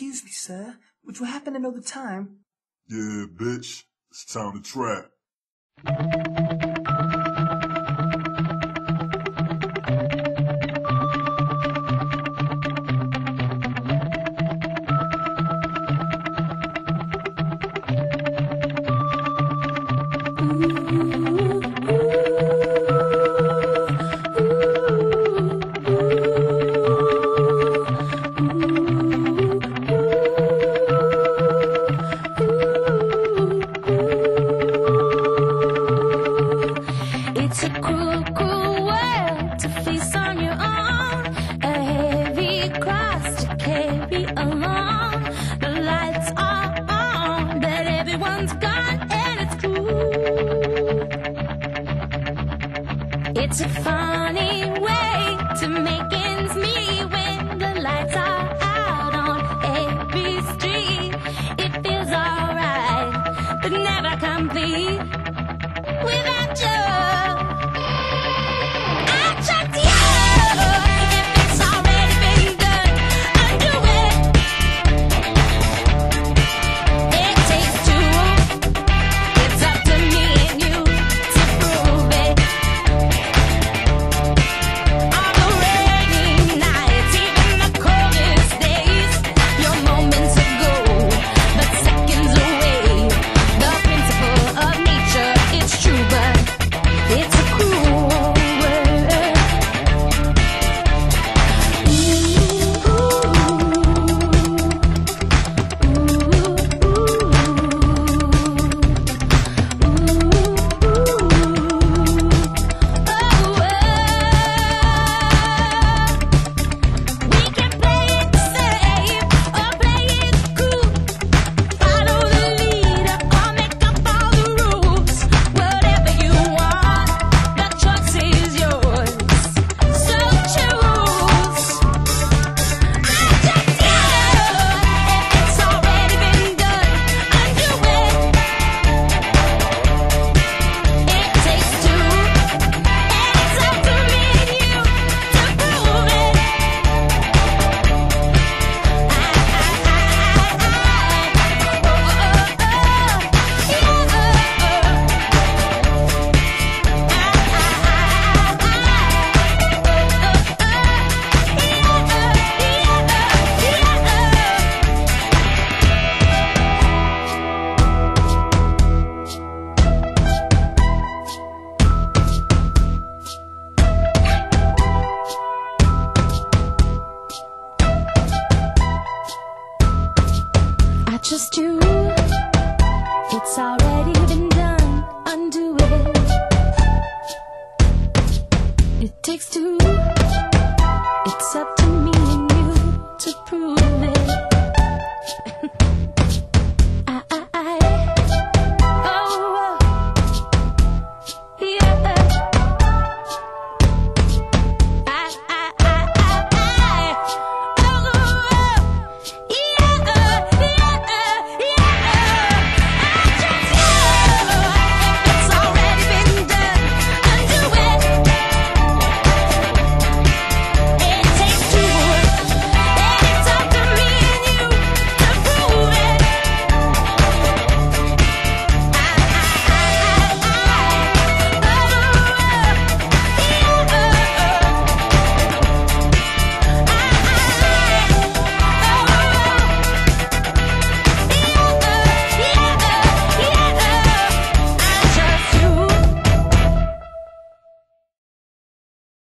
Excuse me, sir, would you happen to know the time? Yeah, bitch. It's time to trap. It's a cruel, cruel world to face on your own. A heavy cross to carry along. The lights are on, but everyone's gone, and it's cruel. It's a funny way to make ends meet when the lights are out on every street. It feels alright, but never complete without you. Just you, it's already been done, undo it. It takes two, it's up to me and you to prove it.